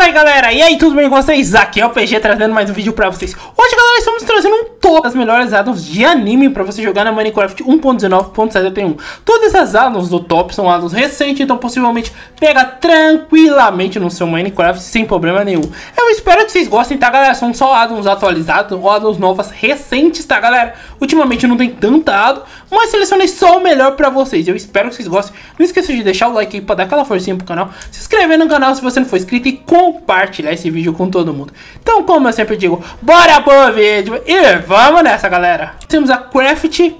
Fala galera, e aí, tudo bem com vocês? Aqui é o PG trazendo mais um vídeo pra vocês. Hoje galera, estamos trazendo um top das melhores addons de anime pra você jogar na Minecraft 1.19.71. Todas as addons do top são addons recentes, então possivelmente pega tranquilamente no seu Minecraft sem problema nenhum. Eu espero que vocês gostem, tá galera? São só addons atualizados ou addons novas recentes, tá galera? Ultimamente não tem tanta addon, mas selecionei só o melhor pra vocês. Eu espero que vocês gostem. Não esqueça de deixar o like aí pra dar aquela forcinha pro canal, se inscrever no canal se você não for inscrito e compartilhar esse vídeo com todo mundo. Então, como eu sempre digo, bora pro vídeo e vamos nessa, galera. Temos a Craft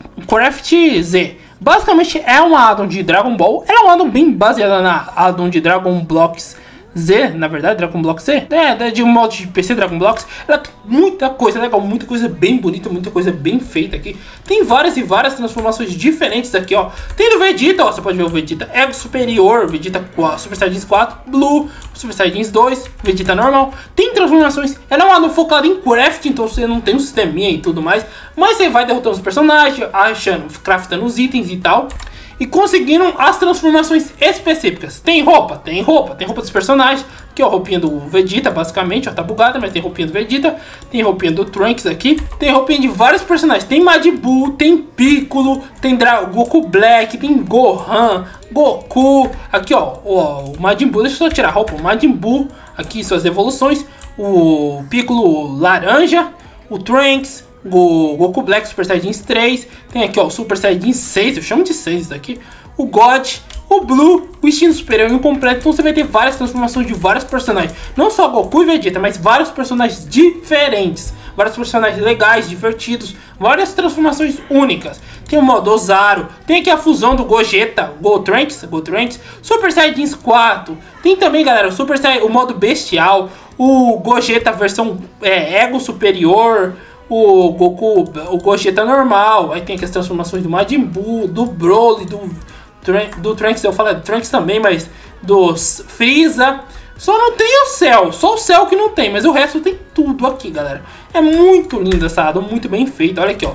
Z. Basicamente é uma addon de Dragon Ball. Ela é uma addon bem baseada na addon de Dragon Blocks Z, na verdade, Dragon Block Z, de um modo de PC Dragon Blocks. Ela tem muita coisa legal, muita coisa bem bonita, muita coisa bem feita aqui. Tem várias e várias transformações diferentes aqui, ó. Tem do Vegeta, ó, você pode ver o Vegeta Ego Superior, Vegeta Super Saiyajins 4, Blue, Super Saiyajins 2, Vegeta normal. Tem transformações, ela é uma addon focada em craft, então você não tem um sisteminha e tudo mais, mas você vai derrotando os personagens, achando, craftando os itens e tal, e conseguiram as transformações específicas. Tem roupa dos personagens. Aqui, ó, roupinha do Vegeta, basicamente, ó, tá bugada, mas tem roupinha do Vegeta. Tem roupinha do Trunks aqui. Tem roupinha de vários personagens. Tem Majin Buu, tem Piccolo, tem Goku Black, tem Gohan, Goku. Aqui, ó, o Majin Buu, deixa eu só tirar a roupa. O Majin Buu, aqui suas evoluções. O Piccolo laranja, o Trunks, o Goku Black Super Saiyajins 3, tem aqui ó o Super Saiyajin 6, eu chamo de 6 isso daqui, o God, o Blue, o Instinto Superior incompleto. Então você vai ter várias transformações de vários personagens, não só Goku e Vegeta, mas vários personagens diferentes, vários personagens legais, divertidos, várias transformações únicas. Tem o modo Ozaru, tem aqui a fusão do Gogeta, Gotrunks, Super Saiyajins 4, tem também galera o modo Bestial, o Gogeta versão Ego Superior, o Goku, o Gogeta normal. Aí tem aqui as transformações do Majin Buu, do Broly, do Trunks, eu falo Trunks também, mas do Freeza. Só não tem o Cell, só o Cell que não tem, mas o resto tem tudo aqui, galera. É muito lindo essa addon, muito bem feita. Olha aqui, ó,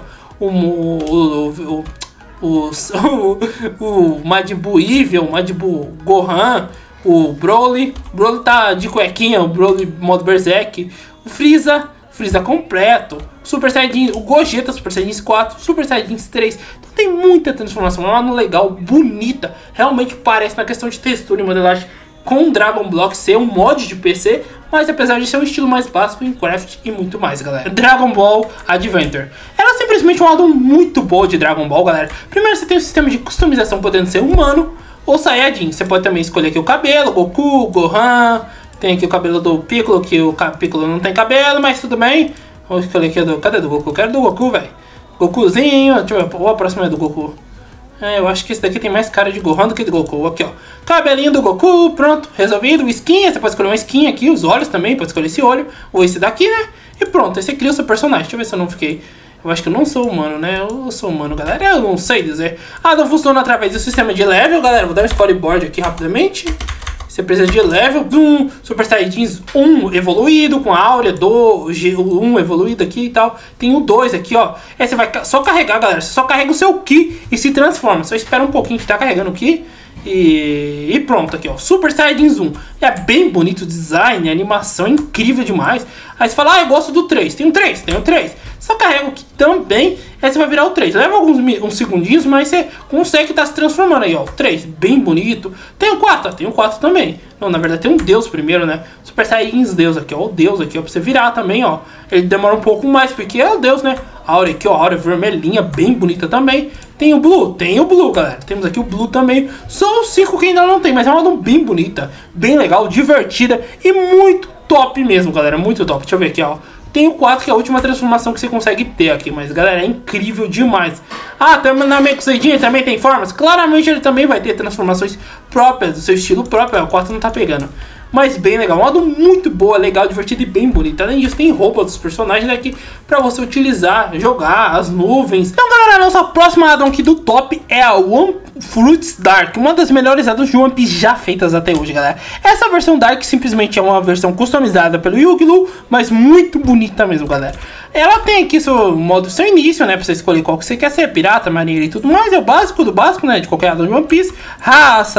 o Majin Buu Evil, o Majin Buu Gohan, o Broly tá de cuequinha, o Broly modo Berserk, o Freeza completo, Super Saiyajin, o Gogeta Super Saiyajins 4, Super Saiyajins 3. Então tem muita transformação, é uma addon legal, bonita, realmente parece na questão de textura e modelagem com Dragon Block ser um mod de PC, mas apesar de ser um estilo mais básico em craft e muito mais, galera. Dragon Ball Adventure, ela é simplesmente uma addon muito boa de Dragon Ball, galera. Primeiro você tem o sistema de customização podendo ser humano ou Saiyajin. Você pode também escolher aqui o cabelo, Goku, Gohan. Tem aqui o cabelo do Piccolo, que o Piccolo não tem cabelo, mas tudo bem. Vamos escolher aqui cadê do Goku? Eu quero do Goku, velho. Gokuzinho, deixa eu ver, o próximo é do Goku. Eu acho que esse daqui tem mais cara de Gohan do que do Goku. Aqui, ó, cabelinho do Goku, pronto, resolvido. O skin, você pode escolher uma skin aqui, os olhos também, pode escolher esse olho, ou esse daqui, né? E pronto, aí você cria o seu personagem. Deixa eu ver se eu não fiquei... Eu acho que eu não sou humano, né? Eu sou humano, galera. Eu não sei dizer. Não funciona através do sistema de level, galera. Vou dar um storyboard aqui rapidamente. Você precisa de level do Super Saiyajins 1 evoluído, com a áurea do 1 evoluído aqui e tal. Tem o 2 aqui, ó. Você vai só carregar, galera. Você só carrega o seu Ki e se transforma. Só espera um pouquinho que tá carregando o Ki. E pronto, aqui ó, Super Saiyajins 1. É bem bonito o design, a animação é incrível demais. Aí você fala, eu gosto do 3. Tem o 3. Só carrega o Ki também, aí você vai virar o 3. Leva uns segundinhos, mas você consegue estar se transformando aí, ó. O 3, bem bonito. Tem o 4, tem o 4 também. Não, na verdade tem um Deus primeiro, né? Super Saiyajins Deus aqui, ó. O Deus aqui, ó, pra você virar também, ó. Ele demora um pouco mais, porque é o Deus, né? A áurea aqui, ó, a áurea vermelhinha, bem bonita também. Tem o Blue, galera. Temos aqui o Blue também. São os 5 que ainda não tem, mas é uma addon bem bonita, bem legal, divertida e muito top mesmo, galera. Muito top. Deixa eu ver aqui, ó. Tem o 4, que é a última transformação que você consegue ter aqui. Mas, galera, é incrível demais. Também na Mekuseidinha também tem formas. Claramente ele também vai ter transformações próprias, do seu estilo próprio. O 4 não tá pegando. Mas bem legal, uma addon muito boa, legal, divertida e bem bonita. Além disso, tem roupa dos personagens aqui pra você utilizar, jogar, as nuvens. Então, galera, a nossa próxima addon aqui do top é a One Fruits Dark, uma das melhores addons de One Piece já feitas até hoje, galera. Essa versão Dark simplesmente é uma versão customizada pelo Yu-Gi-Oh!, mas muito bonita mesmo, galera. Ela tem aqui seu modo, seu início, né, pra você escolher qual que você quer ser, pirata, marinheiro e tudo mais. É o básico do básico, né, de qualquer addon de One Piece. Raça,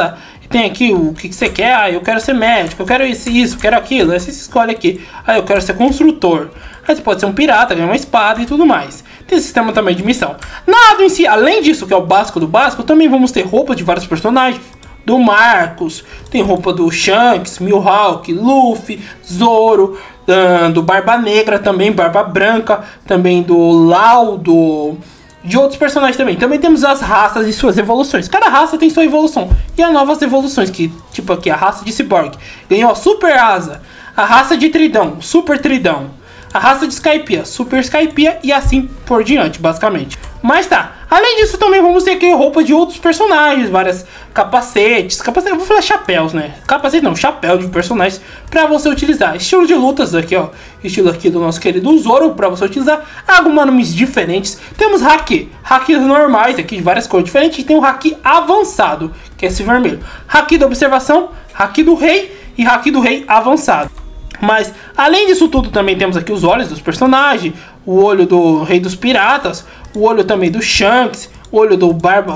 Tem aqui o que você quer. Ah, eu quero ser médico, eu quero isso, eu quero aquilo. Aí você escolhe aqui. Ah, eu quero ser construtor. Aí você pode ser um pirata, ganhar uma espada e tudo mais. Tem sistema também de missão. Nada em si, além disso, que é o básico do básico, também vamos ter roupas de vários personagens. Do Marcos, tem roupa do Shanks, Mihawk, Luffy, Zoro, do Barba Negra também, Barba Branca, também do Lau, de outros personagens também. Também temos as raças e suas evoluções. Cada raça tem sua evolução. E as novas evoluções, que tipo aqui, a raça de Cyborg ganhou a Super Asa, a raça de Tridão, Super Tridão, a raça de Skypiea, Super Skypiea e assim por diante, basicamente. Mas tá, além disso também vamos ter aqui roupa de outros personagens, várias capacetes, eu vou falar chapéus, né? Capacete não, chapéu de personagens pra você utilizar. Estilo de lutas aqui, ó, estilo aqui do nosso querido Zoro pra você utilizar. Alguns nomes diferentes. Temos haki normais aqui de várias cores diferentes e tem o haki avançado, que é esse vermelho. Haki da observação, haki do rei e haki do rei avançado. Mas, além disso tudo, também temos aqui os olhos dos personagens, o olho do Rei dos Piratas, o olho também do Shanks, o olho do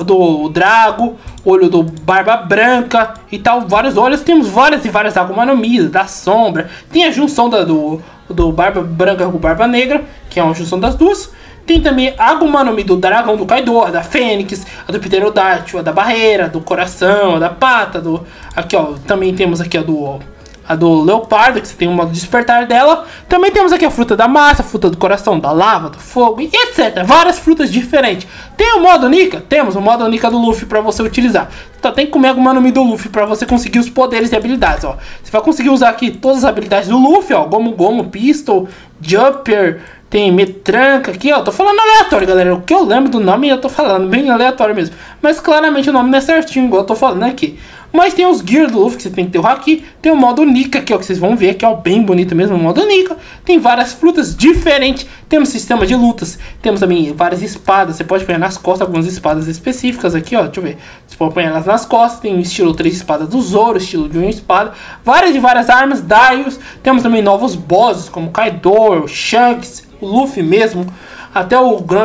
Drago, o olho do Barba Branca e tal, vários olhos. Temos várias e várias Akuma no Mi, da Sombra, tem a junção do Barba Branca com Barba Negra, que é uma junção das duas. Tem também a Akuma no Mi do Dragão do Kaido, a da Fênix, a do Pterodáctilo, a da Barreira, do Coração, a da Pata, aqui ó, também temos aqui a do Leopardo, que você tem o modo despertar dela. Também temos aqui a fruta da massa, a fruta do coração, da lava, do fogo e etc. Várias frutas diferentes. Tem o modo Nika? Temos o modo Nika do Luffy para você utilizar. Então tem que comer alguma nome do Luffy para você conseguir os poderes e habilidades, ó. Você vai conseguir usar aqui todas as habilidades do Luffy, ó. Gomu Gomu, Pistol, Jumper, tem Metranca aqui, ó. Tô falando aleatório, galera. O que eu lembro do nome eu tô falando bem aleatório mesmo. Mas claramente o nome não é certinho, igual eu tô falando aqui. Mas tem os Gear do Luffy, que você tem que ter o Haki. Tem o modo Nika, que é o que vocês vão ver, que é o bem bonito mesmo, o modo Nika. Tem várias frutas diferentes. Temos sistema de lutas. Temos também várias espadas. Você pode apanhar nas costas algumas espadas específicas aqui, ó. Deixa eu ver. Você pode apanhar elas nas costas. Tem o estilo 3 espadas do Zoro, estilo de 1 espada. Várias e várias armas, Darius. Temos também novos bosses, como Kaido, o Shanks, o Luffy mesmo. Até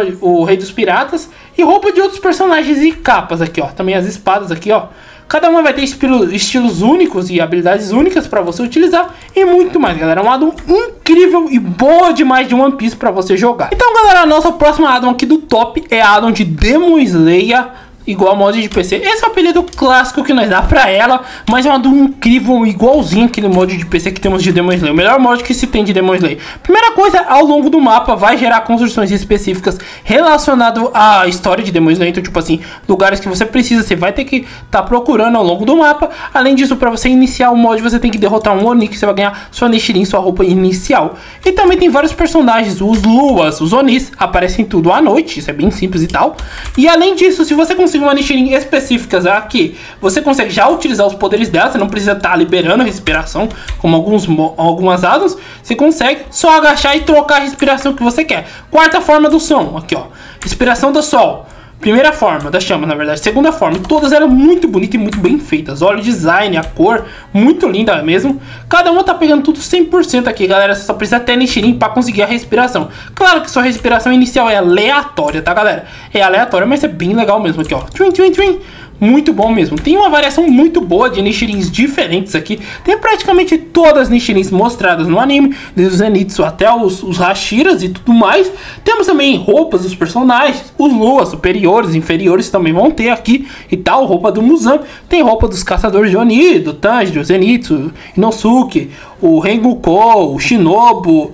o Rei dos Piratas. E roupa de outros personagens e capas aqui, ó. Também as espadas aqui, ó. Cada uma vai ter estilos únicos e habilidades únicas para você utilizar e muito mais, galera. É um addon incrível e boa demais de One Piece para você jogar. Então, galera, a nossa próxima addon aqui do top é a addon de Demon Slayer, igual a mod de PC. Esse é o apelido clássico que nós dá pra ela, mas é um addon incrível, igualzinho aquele mod de PC que temos de Demon Slayer. O melhor mod que se tem de Demon Slayer. Primeira coisa, ao longo do mapa vai gerar construções específicas relacionadas à história de Demon Slayer. Então, tipo assim, lugares que você precisa, você vai ter que estar procurando ao longo do mapa. Além disso, pra você iniciar o mod, você tem que derrotar um Oni, que você vai ganhar sua Nichirin, sua roupa inicial. E também tem vários personagens, os Luas, os Onis, aparecem tudo à noite, isso é bem simples e tal. E além disso, se você conseguir uma Nichirin específicas aqui, você consegue já utilizar os poderes dela, você não precisa estar liberando a respiração, como algumas addons, você consegue só agachar e trocar a respiração que você quer. Quarta forma do som, aqui ó, respiração do sol. Primeira forma, das chamas na verdade, segunda forma, todas elas muito bonitas e muito bem feitas. Olha o design, a cor, muito linda mesmo. Cada uma tá pegando tudo 100% aqui, galera, você só precisa ter Nichirin pra conseguir a respiração. Claro que sua respiração inicial é aleatória, tá galera? É aleatória, mas é bem legal mesmo aqui, ó. Twin, twin, twin. Muito bom mesmo. Tem uma variação muito boa de Nichirins diferentes aqui. Tem praticamente todas as Nichirins mostradas no anime, desde os Zenitsu até os Hashiras e tudo mais. Temos também roupas dos personagens, os Luas superiores, inferiores também vão ter aqui e tal. Roupa do Muzan, tem roupa dos caçadores de Oni, do Tanjiro, Zenitsu, Inosuke, o Rengoku, o Shinobu,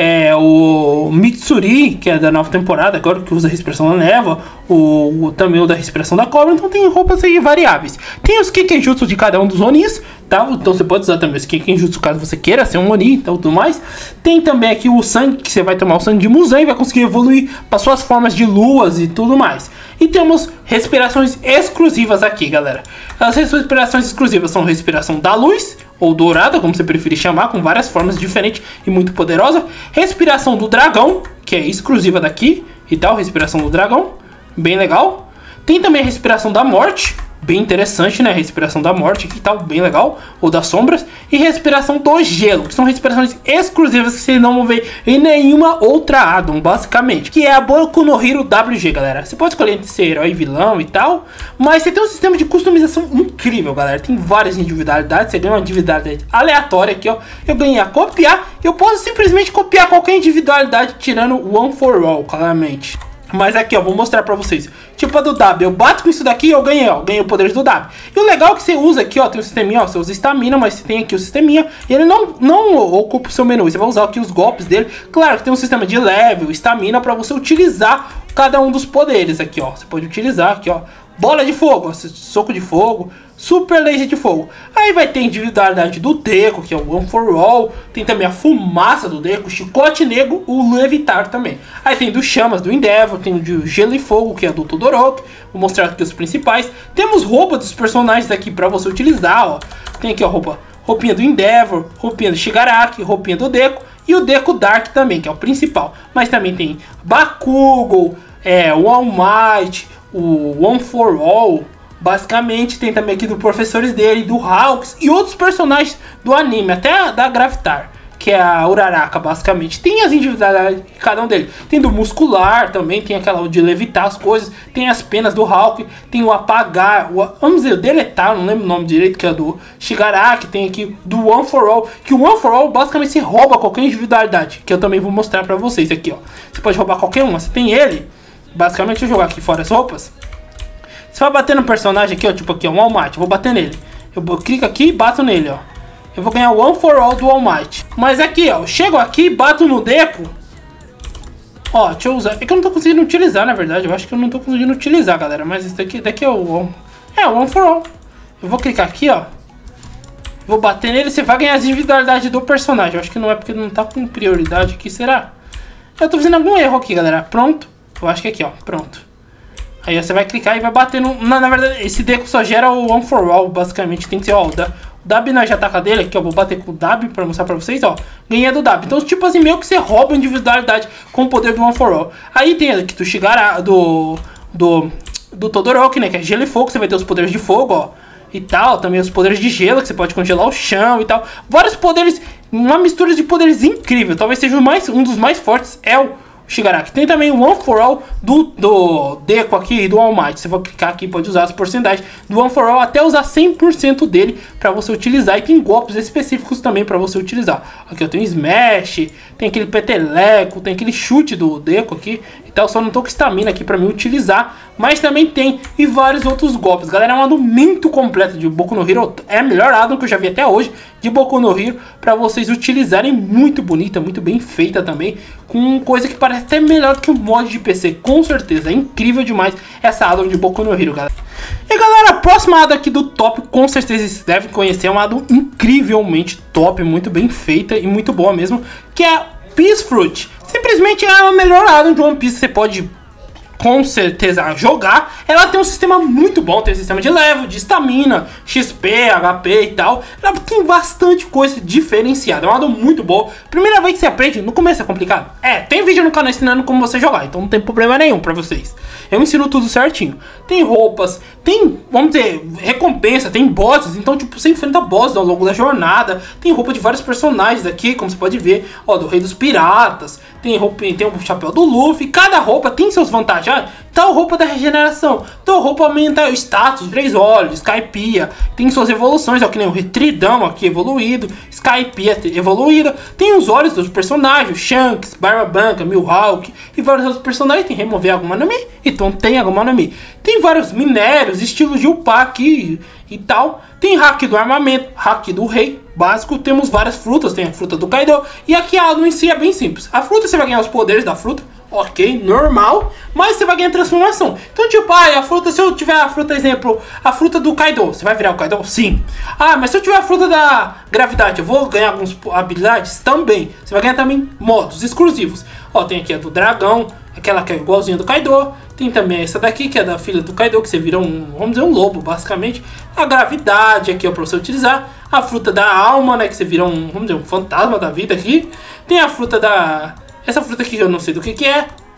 o Mitsuri, que é da nova temporada, agora que usa a respiração da névoa, também o da respiração da cobra. Então tem roupas aí variáveis. Tem os Kikenjutsu de cada um dos Onis, tá? Então você pode usar também os Kikenjutsu caso você queira ser um Oni e tudo mais. Tem também aqui o sangue, que você vai tomar o sangue de Muzan e vai conseguir evoluir para suas formas de luas e tudo mais. E temos respirações exclusivas aqui, galera. As respirações exclusivas são respiração da luz, ou dourada, como você preferir chamar, com várias formas diferentes e muito poderosa. Respiração do dragão, que é exclusiva daqui e tal, respiração do dragão, bem legal. Tem também a respiração da morte, bem interessante, né? Respiração da morte aqui e tal, bem legal. Ou das sombras. E respiração do gelo, que são respirações exclusivas que vocês não vão ver em nenhuma outra addon, basicamente. Que é a Boku no Hero WG, galera. Você pode escolher entre ser herói e vilão e tal, mas você tem um sistema de customização incrível, galera. Tem várias individualidades. Você ganha uma individualidade aleatória aqui, ó. Eu ganhei a copiar. Eu posso simplesmente copiar qualquer individualidade tirando o One for All, claramente. Mas aqui, ó, vou mostrar pra vocês. Tipo a do W, eu bato com isso daqui e eu ganhei, ó. Ganhei o poder do W. E o legal é que você usa aqui, ó, tem o sisteminha, ó. Você usa estamina, mas você tem aqui o sisteminha. E ele não ocupa o seu menu. Você vai usar aqui os golpes dele. Claro que tem um sistema de level, estamina, pra você utilizar cada um dos poderes aqui, ó. Você pode utilizar aqui, ó. Bola de fogo, ó, soco de fogo, super laser de fogo. Aí vai ter a individualidade do Deco, que é o One for All. Tem também a fumaça do Deco, o chicote negro, o levitar também. Aí tem do chamas do Endeavor, tem o de gelo e fogo, que é do Todoroki. Vou mostrar aqui os principais. Temos roupa dos personagens aqui pra você utilizar, ó. Tem aqui, ó, roupinha do Endeavor, roupinha do Shigaraki, roupinha do Deco. E o Deco Dark também, que é o principal. Mas também tem Bakugo, o All Might, o One for All. Basicamente tem também aqui do professores dele, do Hawks e outros personagens do anime, até da Gravitar, que é a Uraraka, basicamente. Tem as individualidades de cada um deles. Tem do muscular também, tem aquela de levitar as coisas, tem as penas do Hawk, tem o apagar, vamos dizer, o deletar, não lembro o nome direito, que é do Shigaraki. Tem aqui do One for All, que o One for All basicamente se rouba qualquer individualidade, que eu também vou mostrar pra vocês aqui, ó. Você pode roubar qualquer uma, você tem ele. Basicamente, deixa eu jogar aqui fora as roupas. Você vai bater no personagem aqui, ó, tipo aqui, ó, um All Might. Eu vou bater nele. Eu clico aqui e bato nele, ó. Eu vou ganhar o One for All do All Might. Mas aqui, ó, eu chego aqui, bato no Deco. Ó, deixa eu usar. É que eu não tô conseguindo utilizar, na verdade. Eu acho que eu não tô conseguindo utilizar, galera. Mas esse daqui é o One for All. Eu vou clicar aqui, ó. Vou bater nele, você vai ganhar as individualidades do personagem. Eu acho que não é porque não tá com prioridade aqui, será? Eu tô fazendo algum erro aqui, galera. Pronto. Eu acho que aqui, ó, pronto. Aí você vai clicar e vai bater no... Na verdade, esse Deco só gera o One for All, basicamente. Tem que ser, ó, o W na ataca dele, aqui, ó. Vou bater com o W pra mostrar pra vocês, ó. Ganhei do W. Então, tipo assim, meio que você rouba a individualidade com o poder do One for All. Aí tem aqui do Shigaraki, do Todoroki, né, que é gelo e fogo. Você vai ter os poderes de fogo, ó. E tal, também os poderes de gelo, que você pode congelar o chão e tal. Vários poderes, uma mistura de poderes incrível. Talvez seja um dos mais fortes, é o Shigaraki. Tem também o One for All do Deco aqui e do All Might. Você vai clicar aqui, pode usar as porcentagens do One for All até usar 100% dele para você utilizar. E tem golpes específicos também para você utilizar. Aqui eu tenho Smash, tem aquele peteleco, tem aquele chute do Deco aqui. Então só não tô com estamina aqui para mim utilizar. Mas também tem e vários outros golpes. Galera, é um addon muito completo de Boku no Hero. É a melhor addon que eu já vi até hoje de Boku no Hero para vocês utilizarem. Muito bonita, muito bem feita também. Com coisa que parece até melhor que o mod de PC. Com certeza, é incrível demais essa addon de Boku no Hero, galera. E galera, a próxima addon aqui do top, com certeza vocês devem conhecer. É uma addon incrivelmente top, muito bem feita e muito boa mesmo. Que é a Peace Fruit. Simplesmente é a melhor addon de One Piece que você pode com certeza jogar. Ela tem um sistema muito bom, tem um sistema de level, de estamina, XP, HP e tal. Ela tem bastante coisa diferenciada, é uma addon muito boa. Primeira vez que você aprende, no começo é complicado. Tem vídeo no canal ensinando como você jogar, então não tem problema nenhum pra vocês. Eu ensino tudo certinho. Tem roupas, tem, vamos dizer, recompensa, tem bosses. Então, tipo, você enfrenta bosses ao longo da jornada. Tem roupa de vários personagens aqui, como você pode ver. Ó, do Rei dos Piratas. Tem roupa, tem o chapéu do Luffy. Cada roupa tem seus vantagens. Tal roupa da regeneração. Tal roupa aumenta o status, 3 olhos, Skypiea. Tem suas evoluções, ó, que nem o Tridão aqui evoluído. Skypiea evoluída. Tem os olhos dos personagens, Shanks, Barba Branca, Mihawk e vários outros personagens. Tem remover alguma no Mi. Então tem alguma no Mi. Tem vários minérios, estilos de upar aqui e tal. Tem hack do armamento, hack do rei básico. Temos várias frutas, tem a fruta do Kaido. E aqui a addon em si é bem simples. A fruta você vai ganhar os poderes da fruta. Ok, normal, mas você vai ganhar transformação. Então, tipo, a fruta, se eu tiver a fruta, exemplo, a fruta do Kaido, você vai virar o Kaido? Sim. Mas se eu tiver a fruta da gravidade, eu vou ganhar algumas habilidades? Também. Você vai ganhar também modos exclusivos. Ó, tem aqui a do dragão, aquela que é igualzinha do Kaido. Tem também essa daqui, que é da filha do Kaido, que você vira vamos dizer, um lobo, basicamente. A gravidade aqui, ó, pra você utilizar. A fruta da alma, né, que você vira vamos dizer, um fantasma da vida aqui. Tem a fruta essa fruta aqui que eu não sei do que é.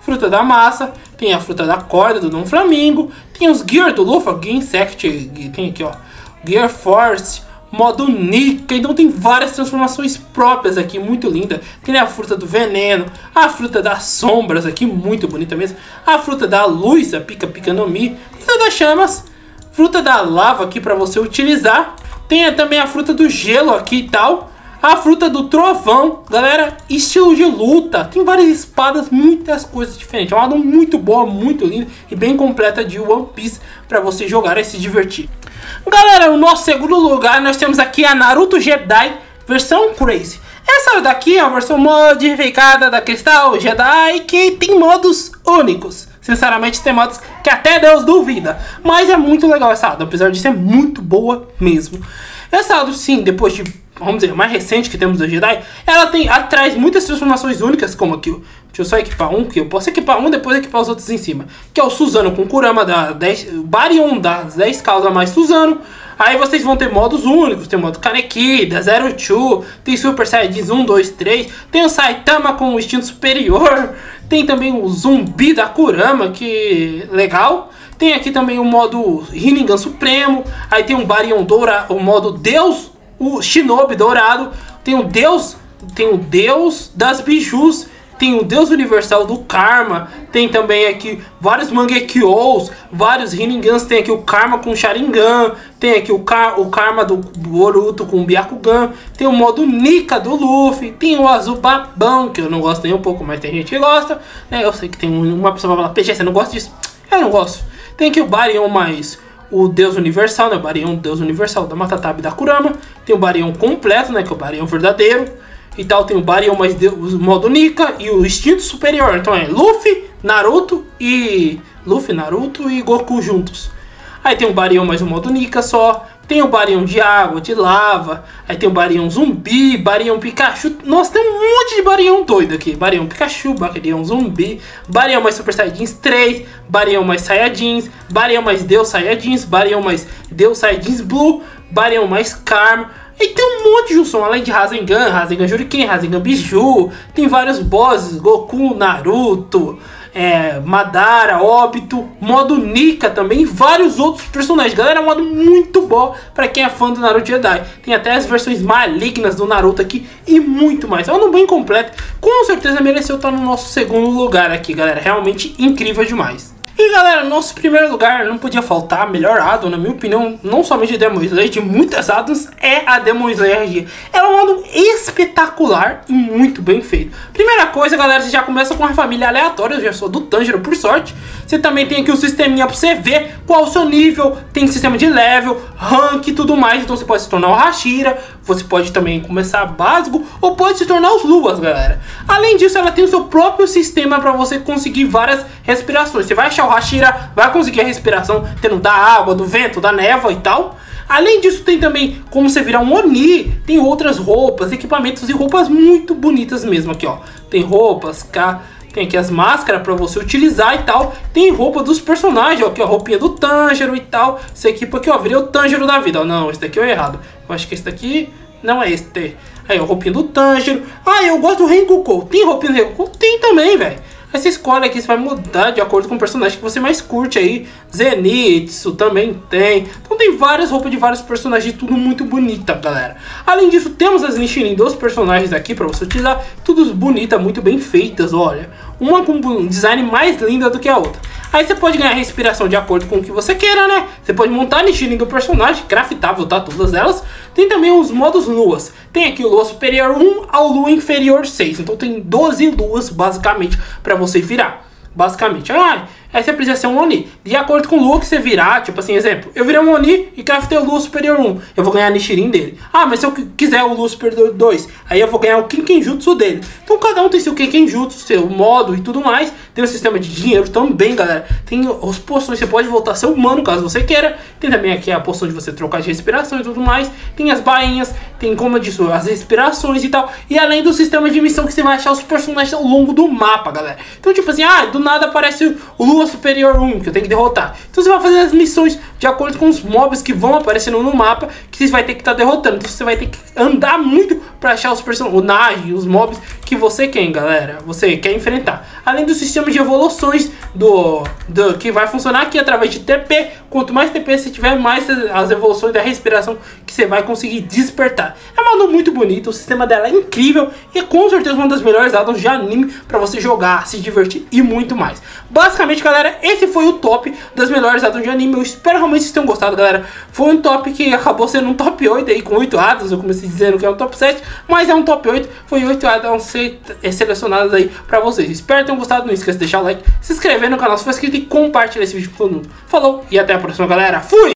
fruta da massa, tem a fruta da corda do Doflamingo, tem os Gear do Luffy, Gear Insect, tem aqui ó, Gear Force, modo Nika, então tem várias transformações próprias aqui, muito linda. Tem a fruta do veneno, a fruta das sombras aqui, muito bonita mesmo, a fruta da luz, a Pika Pika no Mi, fruta das chamas, fruta da lava aqui para você utilizar. Tem também a fruta do gelo aqui e tal. A fruta do trovão, galera, estilo de luta. Tem várias espadas, muitas coisas diferentes. É uma álbum muito boa, muito linda e bem completa de One Piece para você jogar e se divertir. Galera, no nosso segundo lugar nós temos aqui a Naruto Jedi versão Crazy. Essa daqui é a versão modificada da Cristal Jedi que tem modos únicos. Sinceramente tem modos que até Deus duvida. Mas é muito legal essa álbum, apesar de ser muito boa mesmo. Essa álbum sim, depois de, vamos dizer, mais recente que temos do Jedi, ela traz muitas transformações únicas, como aqui, deixa eu só equipar um, que eu posso equipar um, depois equipar os outros em cima. Que é o Suzano com Kurama, da 10, Baryon das 10 causas mais Suzano. Aí vocês vão ter modos únicos, tem o modo Kaneki, da Zero Two, tem Super Saiyajins 1, 2, 3, tem o Saitama com o instinto superior, tem também o Zumbi da Kurama, que legal. Tem aqui também o modo Rinnegan Supremo, aí tem um Baryon dourado, o modo Deus, o Shinobi dourado, tem o Deus das Bijus, tem o Deus Universal do Karma, tem também aqui vários Mangekyous, vários Rinnegans, tem aqui o Karma com Sharingan, tem aqui o Karma do Boruto com Byakugan, tem o modo Nika do Luffy, tem o Azul Babão, que eu não gosto nem um pouco, mas tem gente que gosta, né? Eu sei que tem uma pessoa que vai falar, PG, você não gosta disso? Eu não gosto. Tem aqui o Baryon mais o Deus Universal, né? Baryon, Deus Universal da Matatabi da Kurama, tem o Baryon completo, né? Que é o Baryon verdadeiro. E tal, tem o Baryon mais o modo Nika e o instinto superior. Então é Luffy, Naruto e Goku juntos. Aí tem o Baryon mais o modo Nika só. Tem o Baryon de água, de lava. Aí tem o Baryon zumbi, Baryon Pikachu. Nossa, tem um monte de Baryon doido aqui. Baryon Pikachu, Baryon zumbi, Baryon mais Super Saiyajins 3, Baryon mais Saiyajins, Baryon mais Deus Saiyajins, Baryon mais Deus Saiyajins Blue, Baryon mais Karma. E tem um monte de junção, além de Rasengan, Rasengan Shuriken, Rasengan Biju. Tem vários bosses, Goku, Naruto, Madara, Obito, modo Nika também, e vários outros personagens. Galera, é um modo muito bom pra quem é fã do Naruto Jedi. Tem até as versões malignas do Naruto aqui e muito mais. É um bem completo, com certeza mereceu estar no nosso segundo lugar aqui, galera. Realmente incrível demais. E galera, nosso primeiro lugar não podia faltar, a melhor addon, na minha opinião, não somente de Demon Slayer, de muitas addons, é a Demon Slayer RG. Ela é um addon espetacular e muito bem feito. Primeira coisa, galera, você já começa com uma família aleatória, eu já sou do Tanjiro por sorte. Você também tem aqui o sisteminha pra você ver qual o seu nível, tem sistema de level, rank e tudo mais. Então você pode se tornar o Hashira, você pode também começar básico ou pode se tornar os Luas, galera. Além disso, ela tem o seu próprio sistema pra você conseguir várias respirações. Você vai achar o Hashira, vai conseguir a respiração tendo da água, do vento, da névoa e tal. Além disso, tem também como você virar um Oni. Tem outras roupas, equipamentos e roupas muito bonitas mesmo aqui, ó. Tem roupas, tem aqui as máscaras pra você utilizar e tal. Tem roupa dos personagens, ó, aqui a roupinha do Tanjiro e tal. Esse equipa aqui, ó, virei o Tanjiro da vida, ó. Não, esse daqui é errado. Eu acho que esse daqui não é este. Aí, ó, roupinha do Tanjiro. Ah, eu gosto do Rengoku. Tem roupinha do Rengoku? Tem também, velho. Aí você escolhe aqui, você vai mudar de acordo com o personagem que você mais curte aí. Zenitsu também tem. Então tem várias roupas de vários personagens, tudo muito bonita, galera. Além disso, temos as Nichirin dos personagens aqui pra você utilizar. Tudo bonita, muito bem feitas, olha. Uma com um design mais linda do que a outra. Aí você pode ganhar respiração de acordo com o que você queira, né? Você pode montar a Nichirin do personagem, craftável, tá? Todas elas. Tem também os modos luas. Tem aqui o Lua Superior 1 ao Lua Inferior 6. Então tem 12 luas, basicamente, pra você virar. Basicamente. Aí você precisa ser um Oni. De acordo com o Lua que você virar, tipo assim, exemplo. Eu virei um Oni e craftei o Lua Superior 1. Eu vou ganhar a Nichirin dele. Ah, mas se eu quiser o Lua Superior 2, aí eu vou ganhar o Kenkenjutsu dele. Então cada um tem seu Kenkenjutsu, seu modo e tudo mais. Tem o sistema de dinheiro também, galera. Tem as poções, você pode voltar a ser humano caso você queira. Tem também aqui a poção de você trocar de respiração e tudo mais. Tem as bainhas, tem como eu disse, as respirações e tal. E além do sistema de missão que você vai achar os personagens ao longo do mapa, galera. Então tipo assim, do nada aparece o Lua Superior 1 que eu tenho que derrotar. Então você vai fazer as missões de acordo com os mobs que vão aparecendo no mapa, que você vai ter que estar derrotando. Então você vai ter que andar muito para achar os personagens, os mobs que você quer, galera. Você quer enfrentar. Além do sistema de evoluções que vai funcionar aqui através de TP. Quanto mais TP você tiver, mais as evoluções da respiração que você vai conseguir despertar. É uma addon muito bonita, o sistema dela é incrível e com certeza uma das melhores addons de anime para você jogar, se divertir e muito mais. Basicamente, galera, esse foi o top das melhores addons de anime. Eu espero realmente que vocês tenham gostado, galera. Foi um top que acabou sendo um top 8 aí, com 8 addons. Eu comecei dizendo que é um top 7, mas é um top 8. Foi 8 addons selecionadas aí pra vocês. Espero que tenham gostado. Não esqueça de deixar o like, se inscrever no canal se for inscrito e compartilhar esse vídeo com todo mundo. Falou e até a próxima, galera. Fui!